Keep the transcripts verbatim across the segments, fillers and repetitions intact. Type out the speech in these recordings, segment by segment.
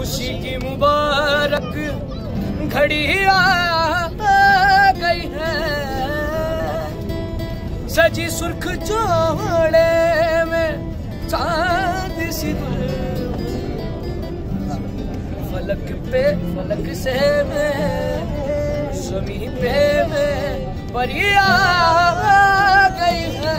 खुशी की मुबारक घड़ी आ गई है, सजी सुर्ख जोड़े में चांद सी फलक पे फलक से में ज़मीं पे में परी आ गई है।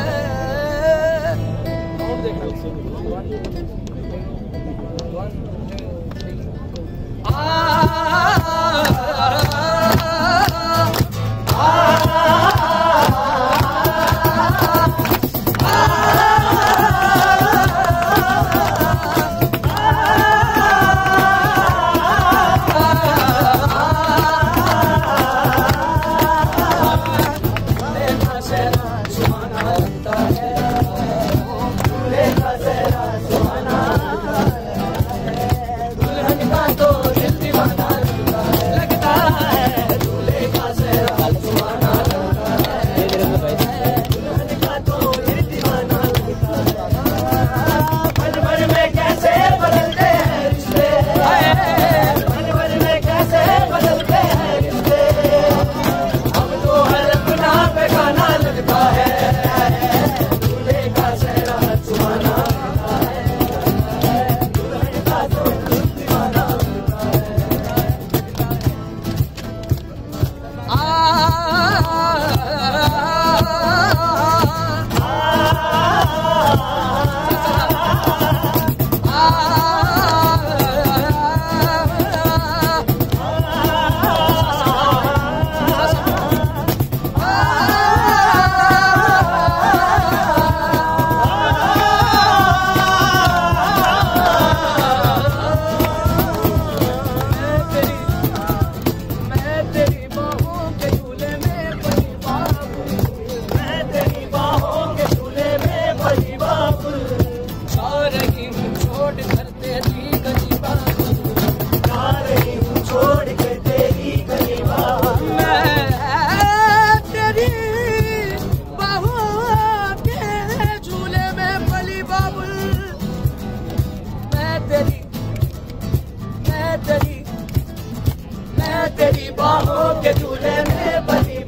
तेरी बाहों के झूले में बनी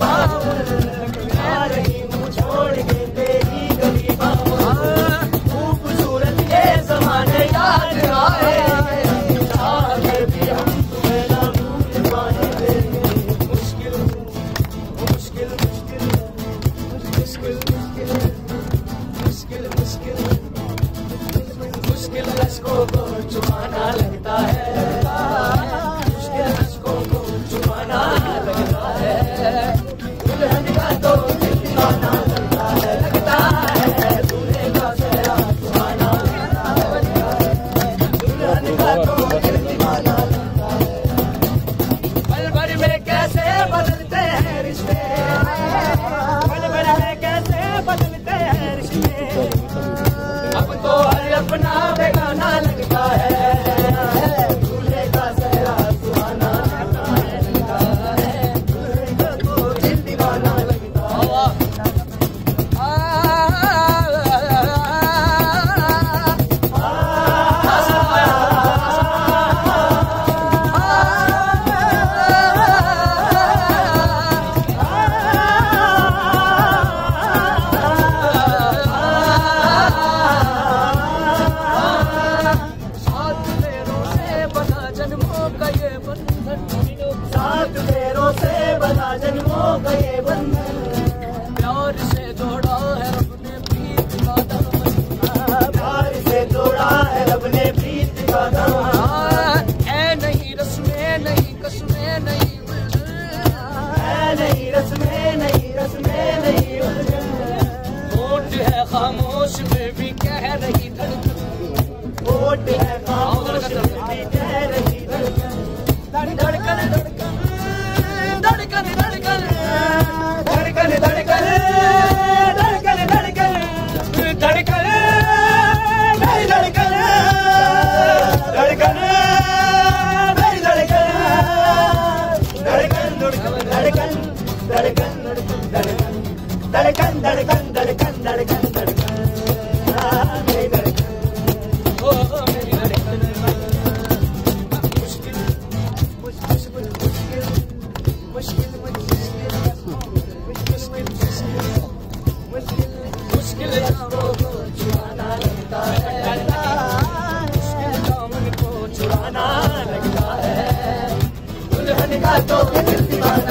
बाबुल, आ रही हूँ छोड़ के तेरी गली बाबुल। खूबसूरत ये ज़माने याद आए, आगे भी हम तुम्हें ना भूल पाएंगे। मुश्किल मुश्किल मुश्किल मुश्किल मुश्किल मुश्किल मुश्किल अश्कों को छुपाना लगता है, अपना बेगाना लगता है, दूल्हे का सेहरा सुहाना लगता है, दूल्हे का तो दिल दीवाना लगता है। सात फेरों से बना जन्मों का ये बंधन, प्यार से जोड़ा है रब ने प्रीत का दामन, प्यार से जोड़ा है रब ने प्रीत का दामन। है नहीं रस्में नहीं कसमें नहीं उलझन, है नहीं रस्में नहीं रस्में नहीं उलझन। होठ है खामोश में भी कह रही धड़कन, होठ है खामोश में भी कह रही धड़कन। धड़कन धड़कन धड़कन धड़कन धड़कन धड़कन धड़कन धड़कन धड़कन मेरी धड़कन धड़कन मेरी धड़कन धड़कन धड़कन धड़कन धड़कन धड़कन धड़कन धड़कन धड़कन धड़कन मेरी धड़कन ओ मेरी धड़कन। लगता है, दुल्हन का तो दिल दीवाना